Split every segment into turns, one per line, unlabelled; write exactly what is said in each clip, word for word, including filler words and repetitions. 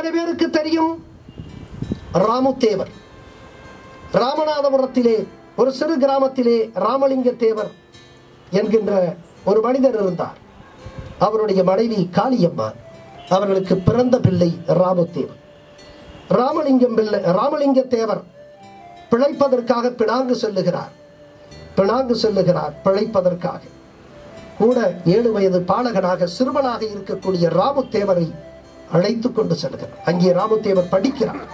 எத்தனை பேருக்கு தெரியும்? ராமுத்தேவர். ராமநாதபுரத்திலே ஒரு சிறு கிராமத்திலே ராமலிங்க தேவர் என்கின்ற ஒரு மனிதர் இருந்தார். அவருடைய மனைவி காளியம்மா. அவர்களுக்கு பிறந்த பிள்ளை ராமுத்தேவர். ராமலிங்கம் பிள்ளை ராமலிங்க தேவர் பிழைப்பதற்காக பினாங்கு செல்லுகிறார். பினாங்கு செல்லுகிறார் பிழைப்பதற்காக. கூட ஏழு வயது பாலகனாக சிறுவனாக இருக்கக்கூடிய ராமுத்தேவரை அழைத்து கொண்டு செல்கிறார். அங்கே ராமுத்தேவர் படிக்கிறார்.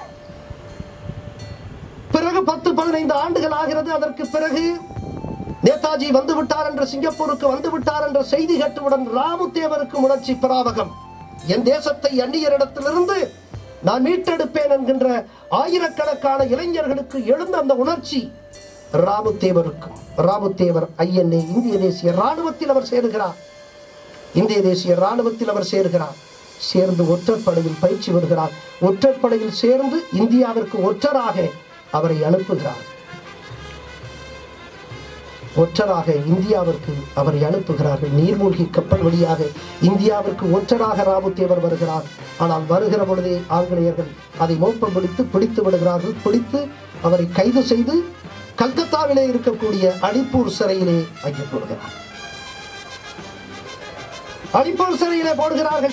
பிறகு பத்து பதினைந்து ஆண்டுகள் ஆகிறது. அதற்கு பிறகு நேதாஜி வந்து விட்டார் என்று, சிங்கப்பூருக்கு வந்து விட்டார் என்ற செய்தி கேட்டவுடன் ராமுத்தேவருக்கு உணர்ச்சி பிராபகம். என் தேசத்தை அந்நியரிடத்திலிருந்து நான் மீட்டெடுப்பேன் என்கின்ற ஆயிரக்கணக்கான இளைஞர்களுக்கு எழுந்த அந்த உணர்ச்சி ராமுத்தேவருக்கும். ராமுத்தேவர் ஐஎன்ஏ இந்திய தேசிய ராணுவத்தில் அவர் சேருகிறார். இந்திய தேசிய ராணுவத்தில் அவர் சேருகிறார். சேர்ந்து ஒற்றற்படையில் பயிற்சி வருகிறார். ஒற்றற்படையில் சேர்ந்து இந்தியாவிற்கு ஒற்றராக அவரை அனுப்புகிறார். ஒற்றராக இந்தியாவிற்கு அவரை அனுப்புகிறார்கள். நீர்மூழ்கி கப்பல் வழியாக இந்தியாவிற்கு ஒற்றராக ராமுத்தேவர் வருகிறார். ஆனால் வருகிற பொழுதே ஆங்கிலேயர்கள் அதை மோப்பம் பிடித்து பிடித்து விடுகிறார்கள். பிடித்து அவரை கைது செய்து கல்கத்தாவிலே இருக்கக்கூடிய அலிப்பூர் சிறையிலே அங்கே போடுகிறார். அலிப்பூர் சிறையிலே போடுகிறார்கள்.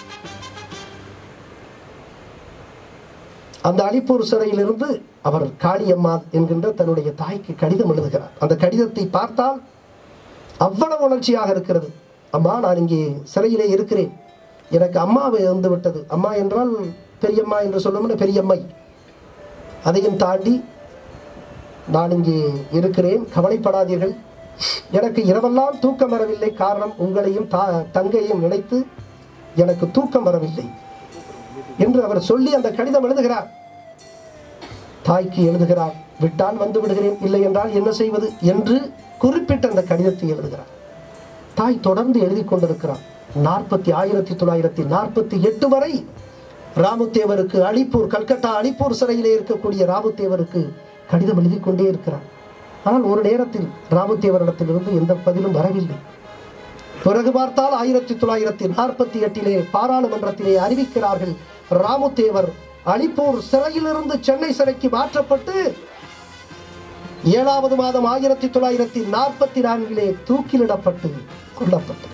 அந்த அலிப்பூர் சிறையிலிருந்து அவர் காளியம்மா என்கின்ற தன்னுடைய தாய்க்கு கடிதம் எழுதுகிறார். அந்த கடிதத்தை பார்த்தால் அவ்வளவு உணர்ச்சியாக இருக்கிறது. அம்மா, நான் இங்கே சிறையிலே இருக்கிறேன். எனக்கு அம்மாவை வந்து விட்டது. அம்மா என்றால் பெரியம்மா என்று சொல்லணும், பெரியம்மை. அதையும் தாண்டி நான் இங்கே இருக்கிறேன், கவலைப்படாதீர்கள். எனக்கு இரவெல்லாம் தூக்கம் வரவில்லை. காரணம், உங்களையும் தங்கையும் நினைத்து எனக்கு தூக்கம் வரவில்லை என்று அவர் சொல்லி அந்த கடிதம் எழுதுகிறார். தாய்க்கு எழுதுகிறார். விட்டால் வந்து விடுகிறேன், இல்லை என்றால் என்ன செய்வது என்று குறிப்பிட்ட அந்த கடிதத்தை எழுதுகிறார். தாய் தொடர்ந்து எழுதி கொண்டிருக்கிறார். நாற்பத்தி ஆயிரத்தி தொள்ளாயிரத்தி நாற்பத்தி எட்டு வரை ராமுத்தேவருக்கு அலிப்பூர், கல்கத்தா அலிப்பூர் சிறையிலே இருக்கக்கூடிய ராமுத்தேவருக்கு கடிதம் எழுதி கொண்டே இருக்கிறார். ஆனால் ஒரு நேரத்தில் ராமுத்தேவரிடத்திலிருந்து எந்த பதிலும் வரவில்லை. பிறகு பார்த்தால் ஆயிரத்தி தொள்ளாயிரத்தி நாற்பத்தி எட்டிலே பாராளுமன்றத்திலே அறிவிக்கிறார்கள், ராமுத்தேவர் அலிப்பூர் சிறையிலிருந்து சென்னை சிறைக்கு மாற்றப்பட்டு ஏழாவது மாதம் ஆயிரத்தி தொள்ளாயிரத்தி நாற்பத்தி நான்கிலே தூக்கிலிடப்பட்டு கொல்லப்பட்டிருக்கிறார்.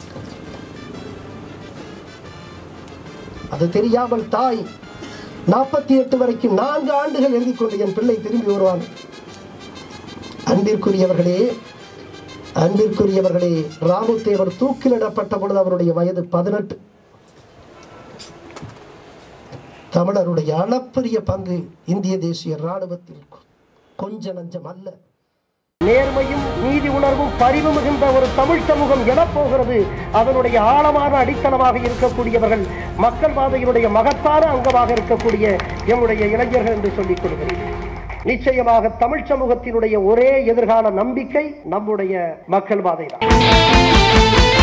அது தெரியாமல் தாய் நாற்பத்தி எட்டு வரைக்கும் நான்கு ஆண்டுகள் எழுதி கொண்டு என் பிள்ளை திரும்பி வருவாங்க. அன்பிற்குரியவர்களே அன்பிற்குரியவர்களே ராமுத்தேவர் தூக்கிலிடப்பட்ட பொழுது அவருடைய வயது பதினெட்டு. தமிழருடைய அளப்பரிய பங்கு இந்திய தேசிய ராணுவத்தில் கொஞ்ச நஞ்சம் அல்ல. நேர்மையும் நீதி உணர்வும் பரிவு மிகுந்த ஒரு தமிழ் சமூகம் எழப்போகிறது. அதனுடைய ஆழமான அடித்தளமாக இருக்கக்கூடியவர்கள் மக்கள் பாதையினுடைய மகத்தான அங்கமாக இருக்கக்கூடிய எம்முடைய இளைஞர்கள் என்று சொல்லிக் கொள்கிறேன். நிச்சயமாக தமிழ் சமூகத்தினுடைய ஒரே எதிர்கால நம்பிக்கை நம்முடைய மக்கள் பாதை தான்.